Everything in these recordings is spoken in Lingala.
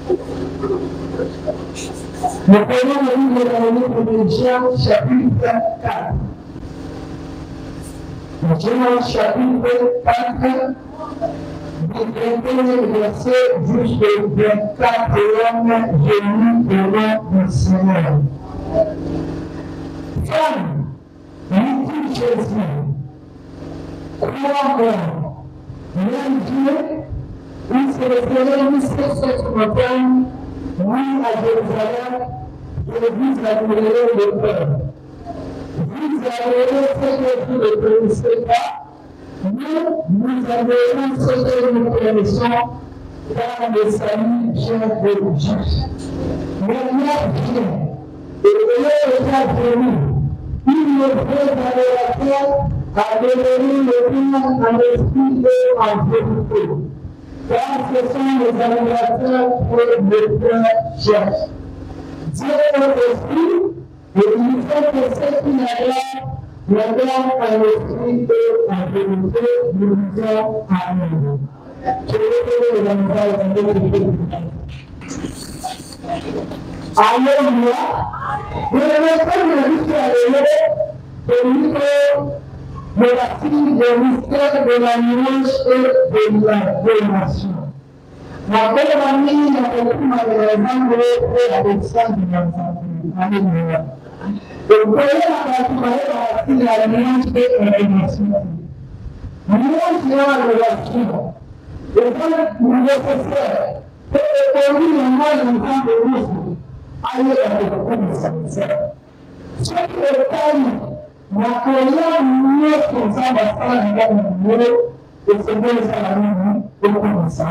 Nous prenons le livre de Jean, chapitre 4. Jean, chapitre 4, du 21e verset jusqu'au 24e, je lis au nom du Seigneur. Femme, lui dit Jésus, crois encore, même Dieu, il se référait sur cette montagne, oui à Jérusalem, et vous admirez le Père. Vous admirez ce que vous ne connaissez pas, mais nous admirons ce que nous connaissons, car le salut vient de Dieu. Maintenant vient, et ayant état venu, il me fait dans la terre à devenir le bien en esprit et en vérité. Car ce sont les adorateurs que le Père cherche. Dieu est esprit, et il faut que ceux qui l'adorent l'adorent en esprit et en vérité. Nous disons Amen. Je vais donner les amis de Dieu. Alléluia. Nous devons comme le mystère de la fille de mystère de la louange et de la donation. La belle amie n'a pas pu malheureusement le faire avec ça de l'ensemble. Alléluia. Et vous voyez la fille de la louange et de la donation. Louange et la relation. Et quand nous nécessaire, pour lui, le mal de l'ensemble, allez avec le connaissance. Ce qui est calme, la colère mieux qu'on s'en va faire dans le mieux, et c'est bien ça la vie, et comment ça.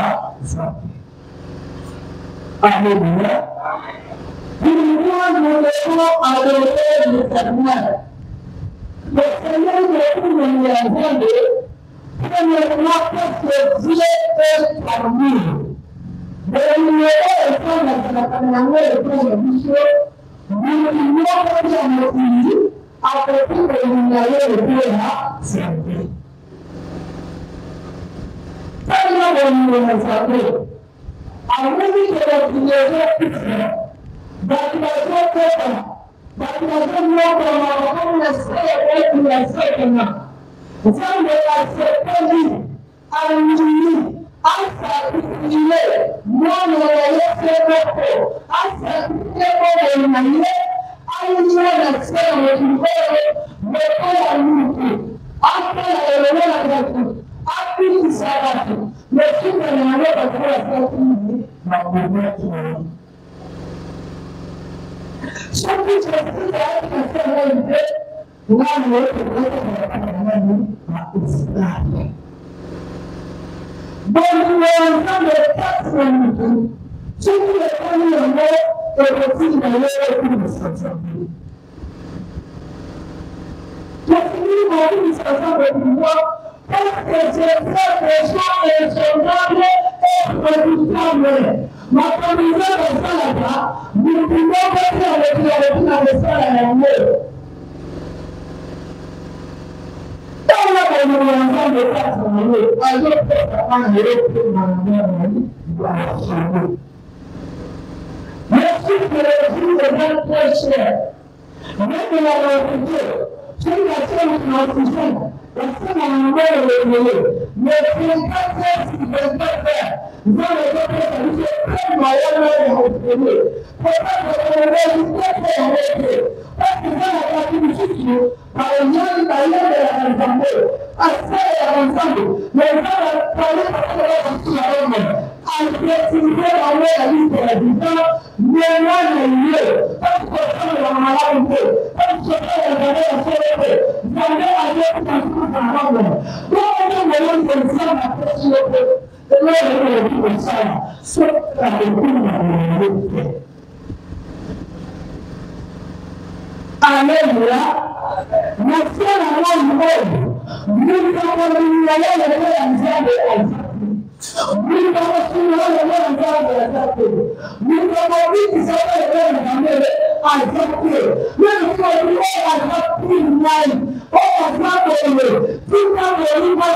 Alléluia. Pour nous, nous devons adorer le Seigneur. Le Seigneur de tout le monde, premièrement, parce que Dieu est parmi nous. Mais nous devons faire la caméra et faire le bichot. Nous devons faire notre vie après tout le monde le Dieu a servi. Tellement de nous le savons. Alors, nous devons faire la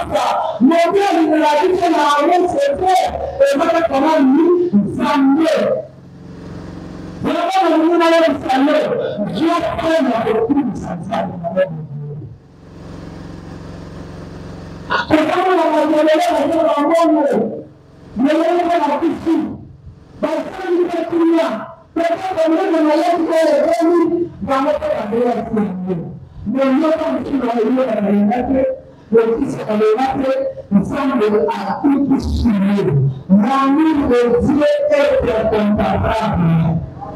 Mon Dieu, il a dit que la route se fait, et voilà comment nous amener Dieu fait la reprise de sa femme. Pourquoi on va demander à Dieu en bon mot? Mais on va la piscine. Parce que nous sommes tous là. Peut-être qu'on est dans la lettre de l'église, dans notre vie. Mais nous sommes tous dans le lieu de la lettre. Le fils de la lettre, nous sommes à tout suivre. L'amour de Dieu est incomparable.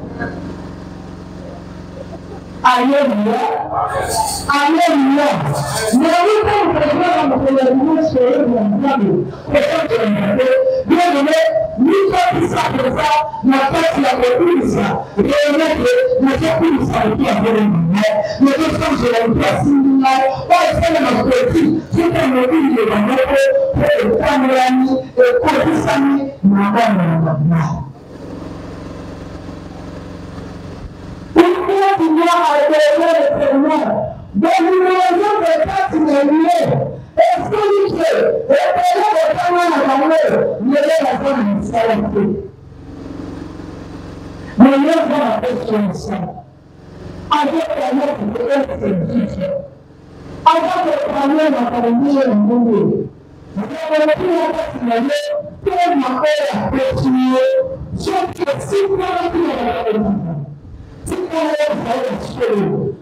Alléluia. Alléluia. Mais oui, quand on regarde dans le monde sur le monde, bien aimé, nous sommes ça pour ça, la fête la reprise, réunir notre reprise qui a donné nous sommes sur la place similaire, pas seulement notre vie, c'est un mobile de la moto, pour le caméraman, et pour les amis, pourquoi tu dois adorer le Seigneur? Dans l'union de ta finalité, est-ce que tu sais, et pendant le temps à l'amour, il y a la femme de salarié. Mais il y a la question de ça. Avec la lettre de l'Est, avec le premier dans la vie et le monde, vous avez pris la finalité, pour m'appeler à continuer, sauf que si vous avez pris la finalité, si vous avez fait le show,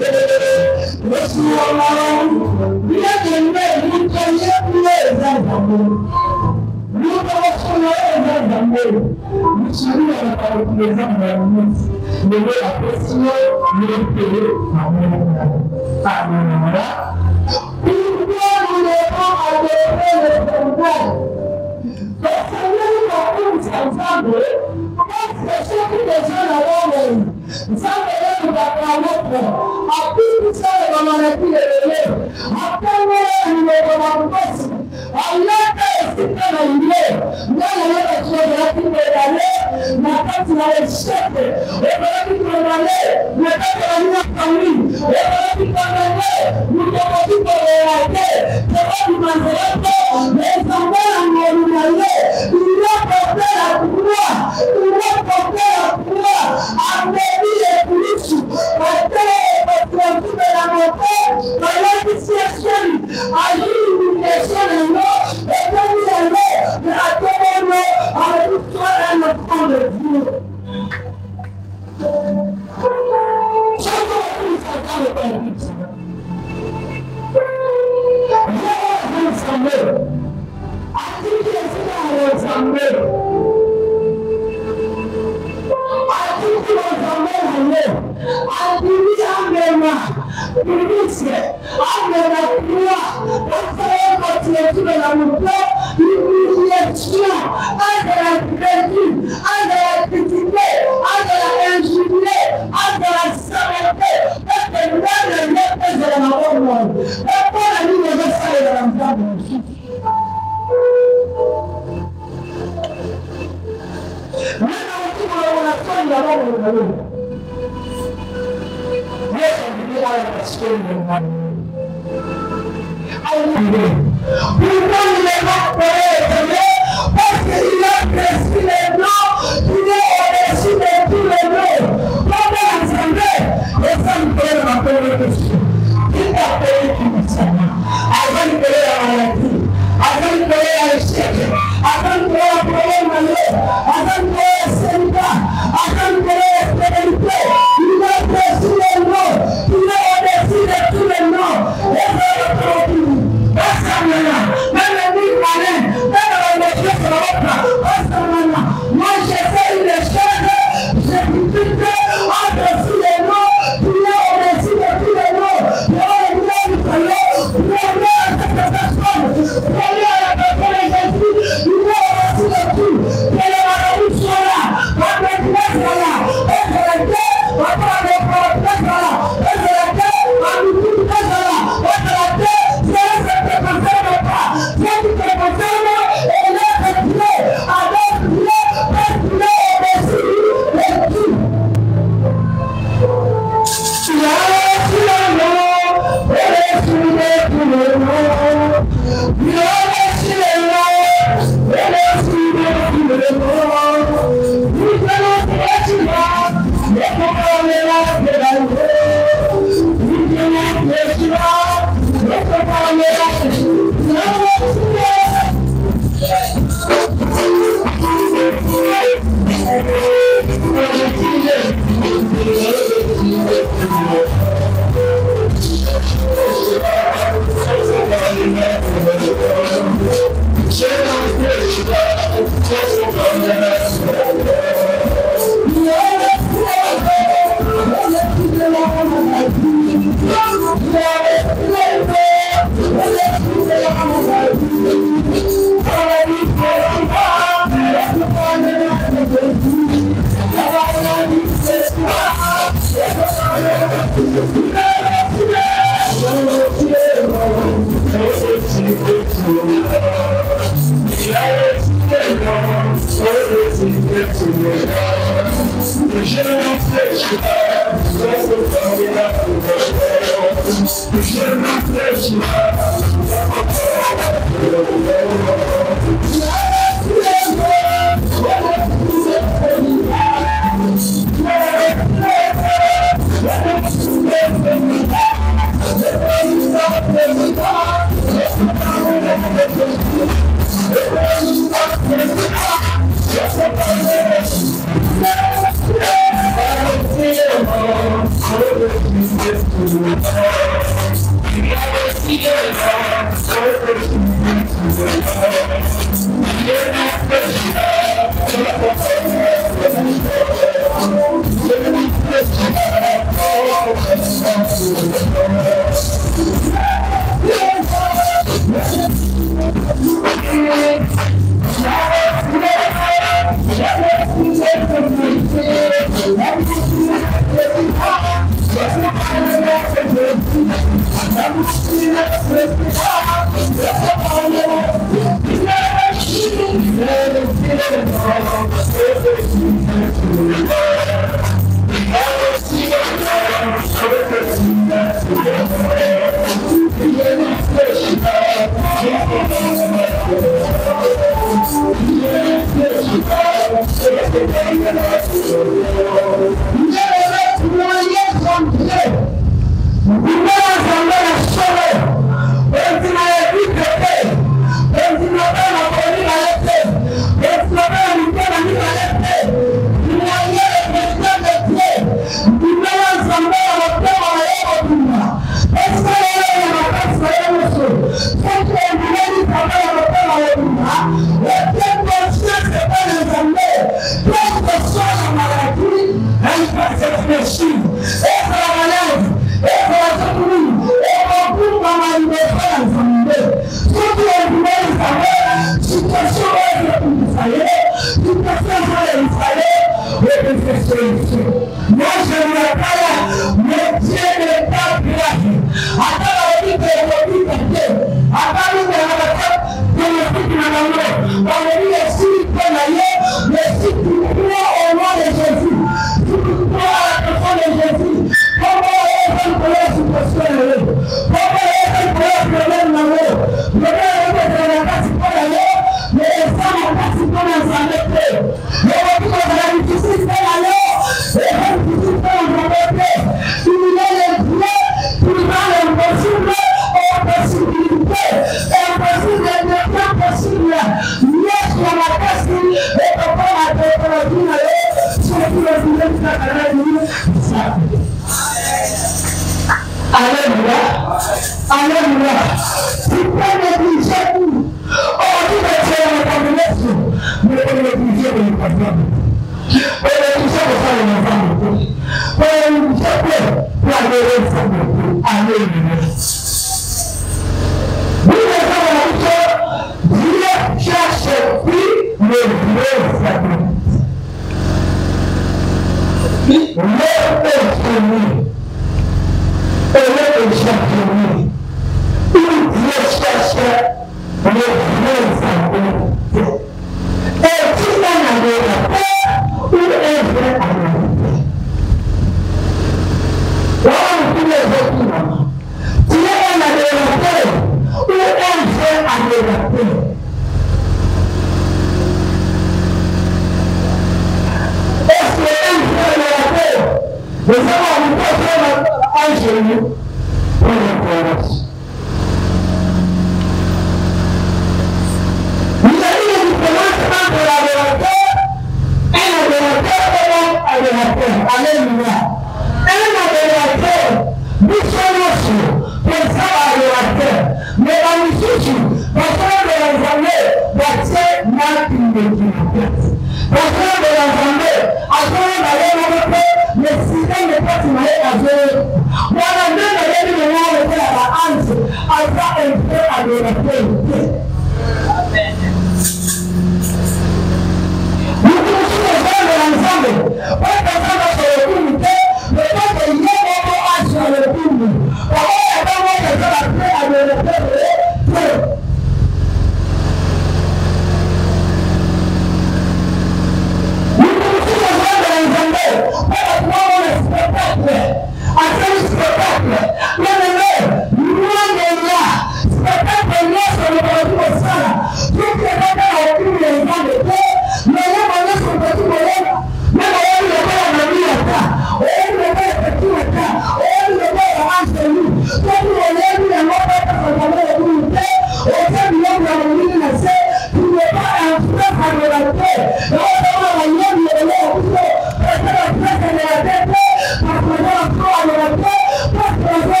Gracias.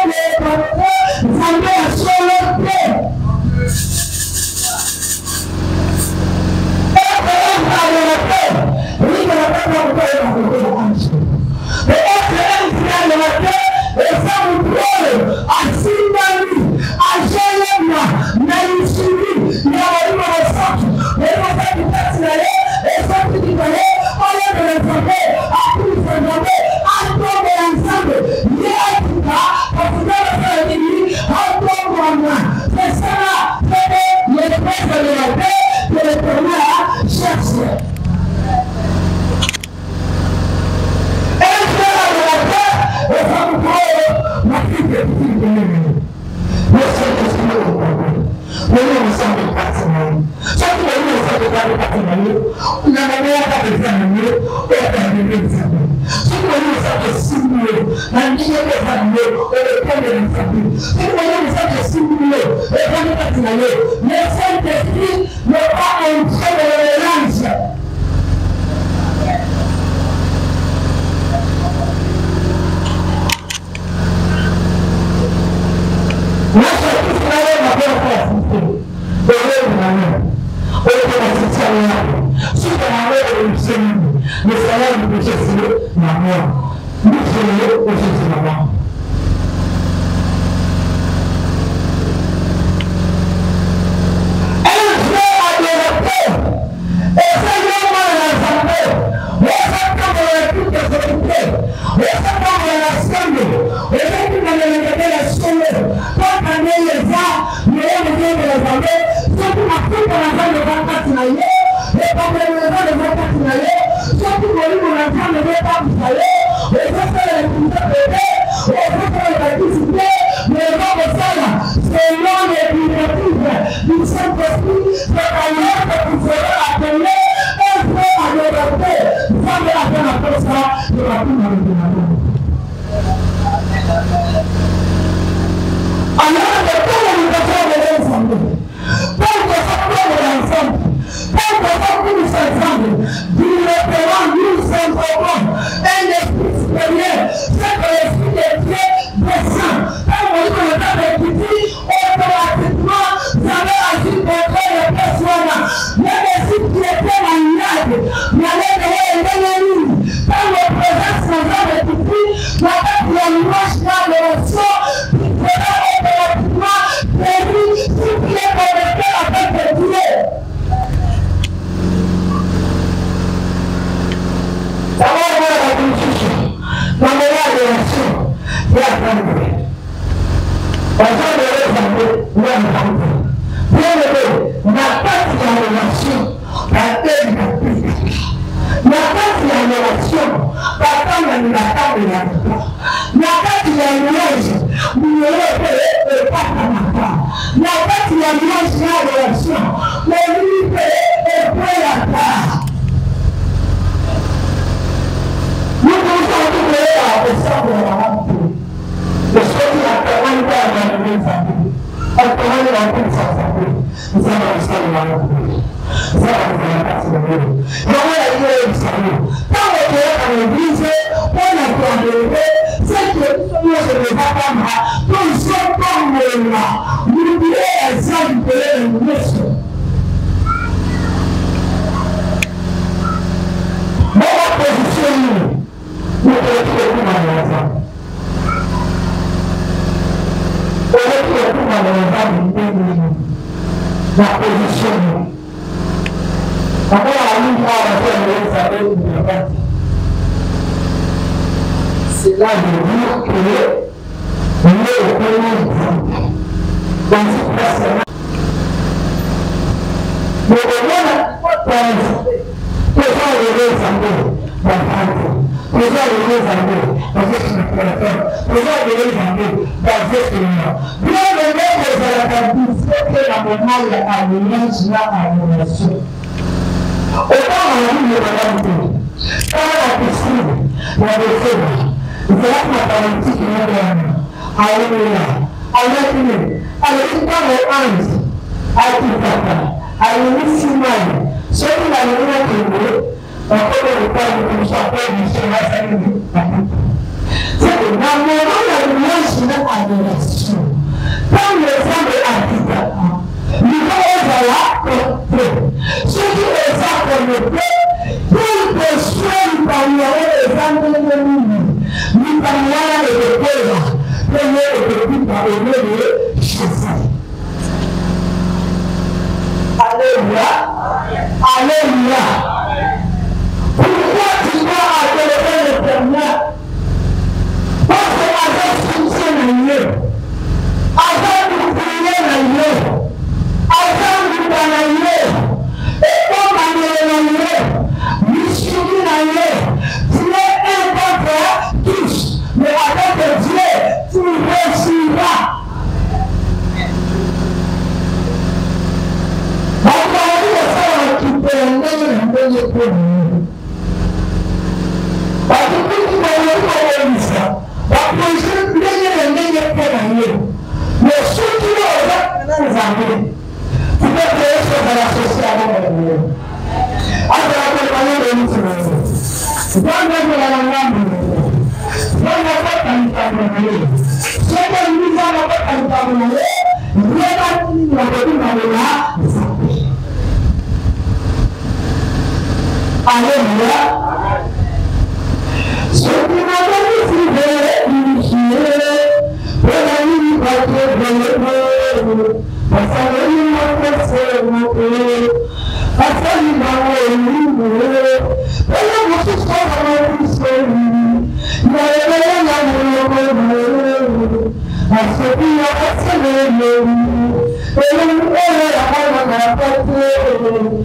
premier était par le nom de Jésus. Alléluia. Alléluia. Pourquoi tu dois adorer l'Éternel? Parce qu'avec soutien à Dieu, avec nous prier à Dieu, avec nous parler à Dieu, et comme à Dieu, nous suivons à Dieu, tu es un contre tous, mais avec Dieu, tu réussiras. Alléluia. Ce qui m'a donné privé, initié, pour la nuit, parce qu'il m'a fait monter, parce qu'il m'a éliminé, pour la moitié de mon fils, il a révélé l'amour, parce qu'il a fait le et le monde a fait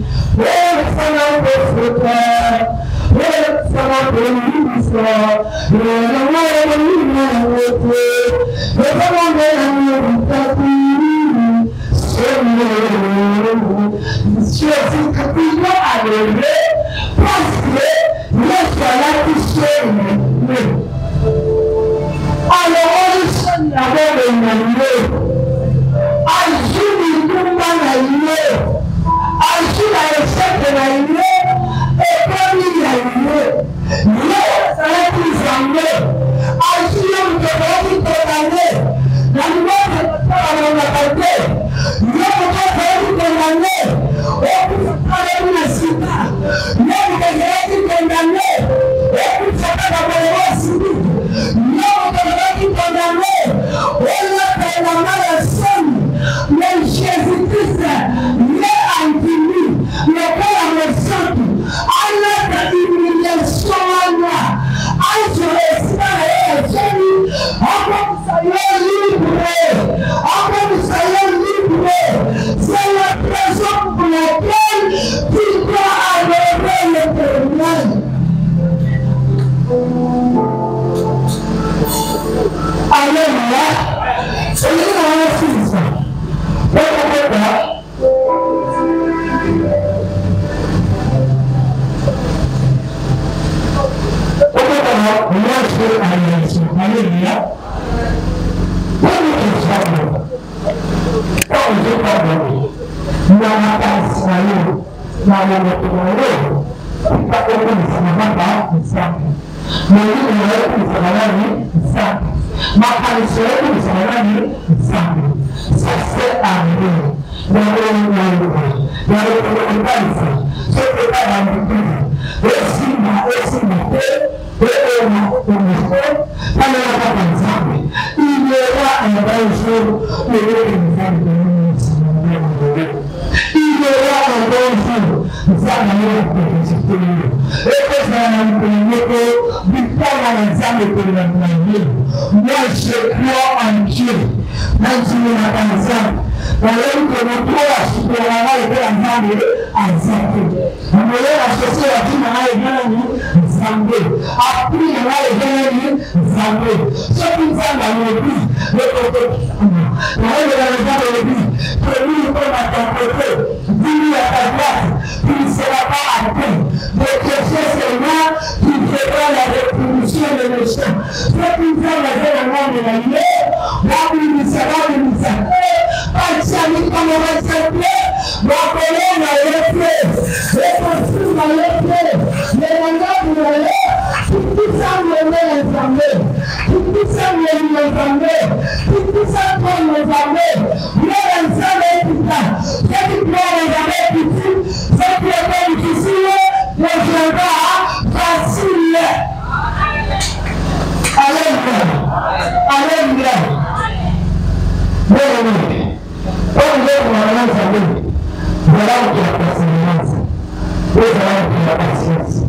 Alléluia. Voilà où il y a la persévérance. Voilà où il y a la patience.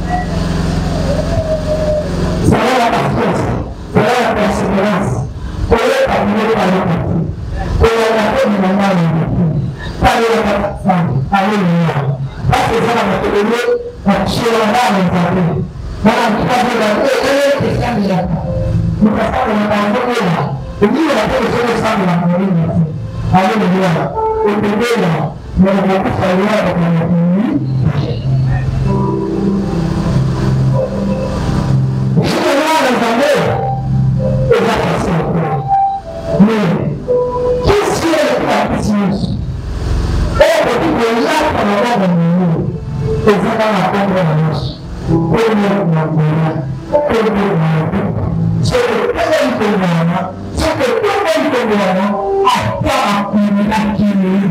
Voilà la patience. Voilà la persévérance. Voilà la prière par le parti. Voilà la paix du moment de l'esprit. Parler la femme. Alléluia. Parce que ça va te donner un chirurgien à l'intérieur. Voilà, tu vas dire la paix et ça me l'a. Nous passons dans la parole là. Et dis la paix et ça me l'a. Alléluia. Et puis là. Mais on va pas savoir avec la famille. Je vais voir les amours et la patience. Mais qu'est-ce qui est la patience? On peut dire que là, on va voir dans le monde. Et ça va apprendre la marche. Pour nous, on va voir. Pour nous, on va voir. C'est que tout le monde, c'est que tout le monde a pas appris l'acquérir.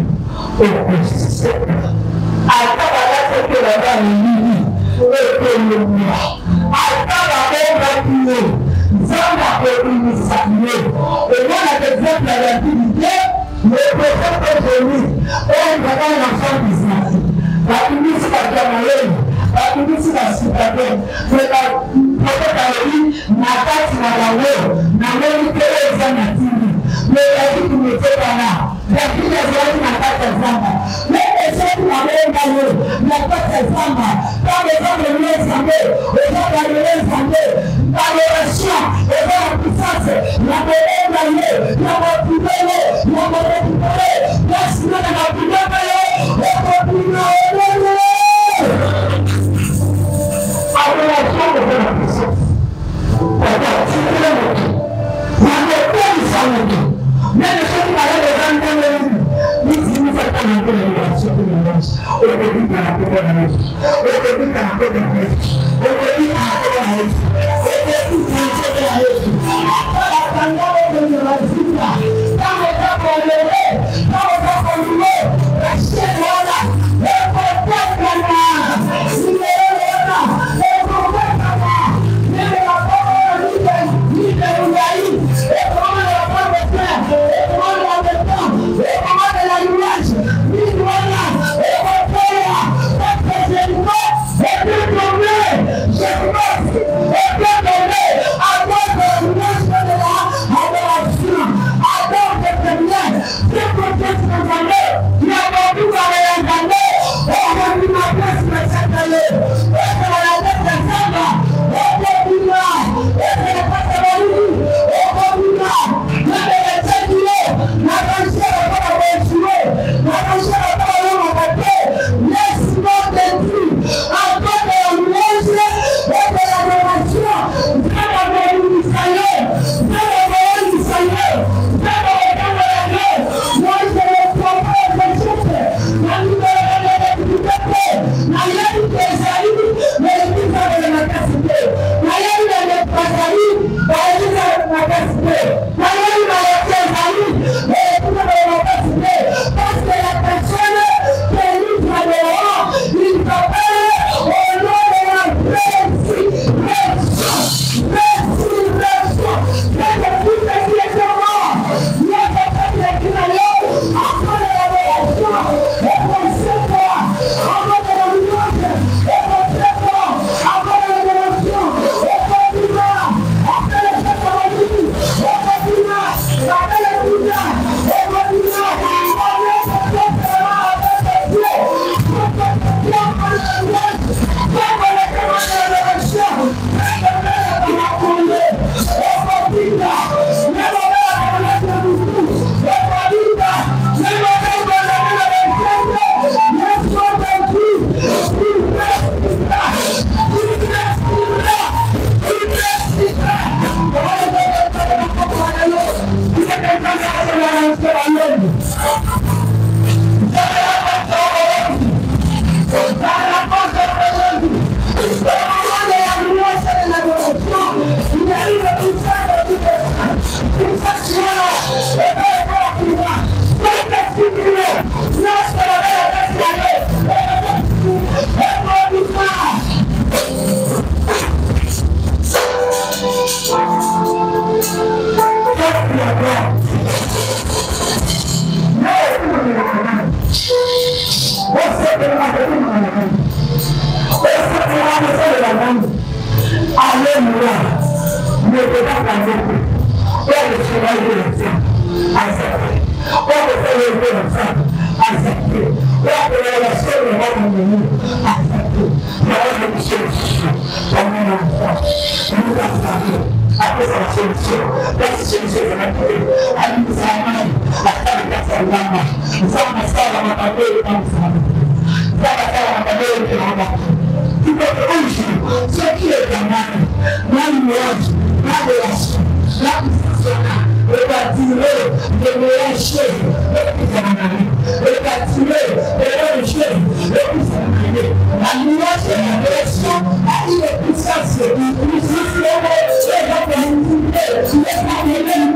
La